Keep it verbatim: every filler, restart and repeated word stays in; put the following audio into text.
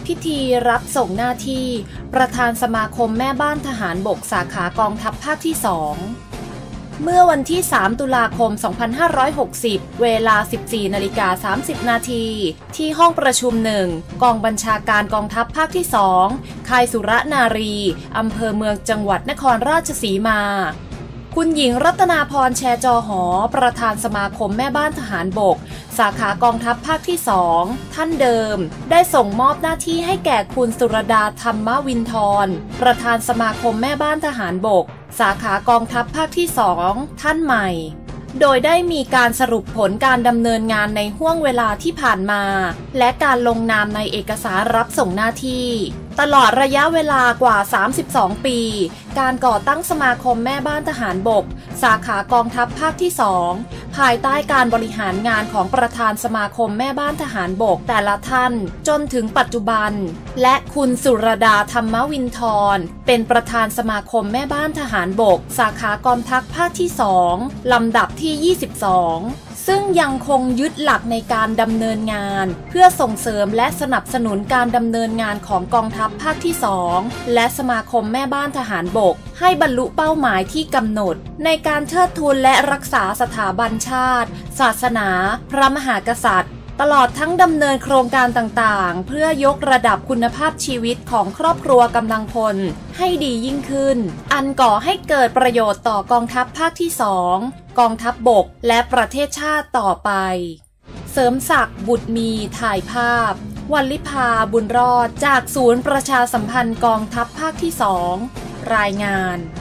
พิธีรับส่งหน้าที่ประธานสมาคมแม่บ้านทหารบกสาขากองทัพภาคที่สองเมื่อวันที่สามตุลาคมสองพันห้าร้อยหกสิบเวลา สิบสี่นาฬิกาสามสิบนาทีที่ห้องประชุมหนึ่งกองบัญชาการกองทัพภาคที่สองค่ายสุรนารีอำเภอเมืองจังหวัดนครราชสีมาคุณหญิงรัตนาพรแชจอหอประธานสมาคมแม่บ้านทหารบกสาขากองทัพภาคที่สองท่านเดิมได้ส่งมอบหน้าที่ให้แก่คุณสุรดาธรรมวินทรประธานสมาคมแม่บ้านทหารบกสาขากองทัพภาคที่สองท่านใหม่โดยได้มีการสรุปผลการดำเนินงานในห้วงเวลาที่ผ่านมาและการลงนามในเอกสารรับส่งหน้าที่ตลอดระยะเวลากว่าสามสิบสองปีการก่อตั้งสมาคมแม่บ้านทหารบกสาขากองทัพภาคที่สองภายใต้การบริหารงานของประธานสมาคมแม่บ้านทหารบกแต่ละท่านจนถึงปัจจุบันและคุณสุรดาธรรมวินทรเป็นประธานสมาคมแม่บ้านทหารบกสาขากองทัพภาคที่สองลำดับที่ยี่สิบสองซึ่งยังคงยึดหลักในการดำเนินงานเพื่อส่งเสริมและสนับสนุนการดำเนินงานของกองทัพภาคที่สองและสมาคมแม่บ้านทหารบกให้บรรลุเป้าหมายที่กำหนดในการเทิดทูนและรักษาสถาบันชาติศาสนาพระมหากษัตริย์ตลอดทั้งดำเนินโครงการต่างๆเพื่อยกระดับคุณภาพชีวิตของครอบครัวกำลังพลให้ดียิ่งขึ้นอันก่อให้เกิดประโยชน์ต่อกองทัพภาคที่สองกองทัพบกและประเทศชาติต่อไปเสริมศักดิ์บุตรมีถ่ายภาพวลิภาบุญรอดจากศูนย์ประชาสัมพันธ์กองทัพภาคที่สองรายงาน